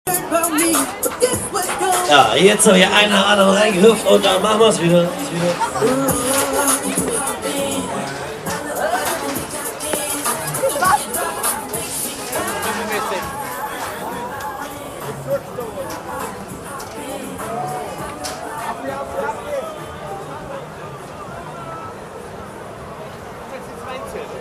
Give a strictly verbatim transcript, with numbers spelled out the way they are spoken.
Ja, jetzt habe ich einen nach anderen reingehüpft und dann machen wir es wieder. wieder. Jetzt